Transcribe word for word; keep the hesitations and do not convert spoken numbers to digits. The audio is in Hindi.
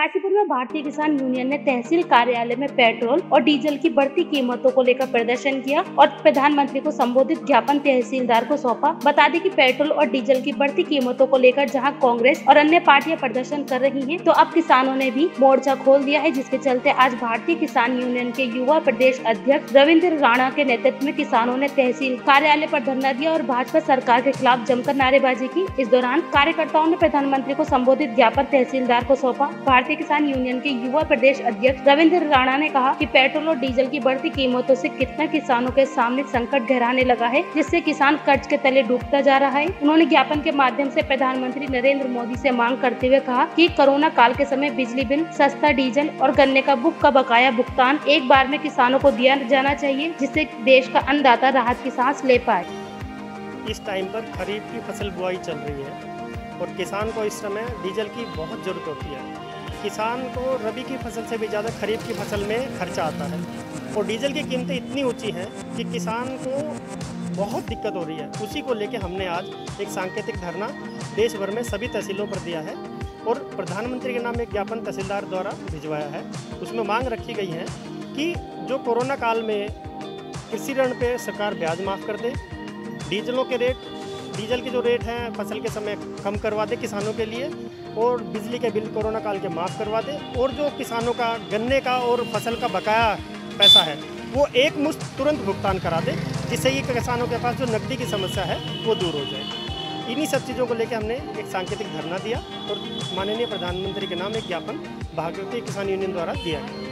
काशीपुर में भारतीय किसान यूनियन ने तहसील कार्यालय में पेट्रोल और डीजल की बढ़ती कीमतों को लेकर प्रदर्शन किया और प्रधानमंत्री को संबोधित ज्ञापन तहसीलदार को सौंपा। बता दें कि पेट्रोल और डीजल की बढ़ती कीमतों को लेकर जहां कांग्रेस और अन्य पार्टियां प्रदर्शन कर रही हैं, तो अब किसानों ने भी मोर्चा खोल दिया है, जिसके चलते आज भारतीय किसान यूनियन के युवा प्रदेश अध्यक्ष रविंद्र राणा के नेतृत्व में किसानों ने तहसील कार्यालय पर धरना दिया और भाजपा सरकार के खिलाफ जमकर नारेबाजी की। इस दौरान कार्यकर्ताओं ने प्रधानमंत्री को संबोधित ज्ञापन तहसीलदार को सौंपा। भारतीय किसान यूनियन के युवा प्रदेश अध्यक्ष रविंद्र राणा ने कहा कि पेट्रोल और डीजल की बढ़ती कीमतों से कितना किसानों के सामने संकट गहराने लगा है, जिससे किसान कर्ज के तले डूबता जा रहा है। उन्होंने ज्ञापन के माध्यम से प्रधानमंत्री नरेंद्र मोदी से मांग करते हुए कहा कि कोरोना काल के समय बिजली बिल, सस्ता डीजल और गन्ने का बुक का बकाया भुगतान एक बार में किसानों को दिया जाना चाहिए, जिससे देश का अन्नदाता राहत की सांस ले पाए। इस टाइम पर खरीफ की फसल बुआई चल रही है और किसान को इस समय डीजल की बहुत ज़रूरत होती है। किसान को रबी की फसल से भी ज़्यादा खरीफ की फसल में खर्चा आता है और डीजल की कीमतें इतनी ऊंची हैं कि किसान को बहुत दिक्कत हो रही है। उसी को लेकर हमने आज एक सांकेतिक धरना देश भर में सभी तहसीलों पर दिया है और प्रधानमंत्री के नाम एक ज्ञापन तहसीलदार द्वारा भिजवाया है। उसमें मांग रखी गई है कि जो कोरोना काल में कृषि ऋण पे सरकार ब्याज माफ़ कर दे, डीजलों के रेट डीजल के जो रेट हैं फसल के समय कम करवा दे किसानों के लिए, और बिजली के बिल कोरोना काल के माफ़ करवा दे, और जो किसानों का गन्ने का और फसल का बकाया पैसा है वो एक मुश्त तुरंत भुगतान करा दे, जिससे ये किसानों के पास जो नकदी की समस्या है वो दूर हो जाए। इन्हीं सब चीज़ों को लेकर हमने एक सांकेतिक धरना दिया और माननीय प्रधानमंत्री के नाम एक ज्ञापन भारतीय किसान यूनियन द्वारा दिया गया।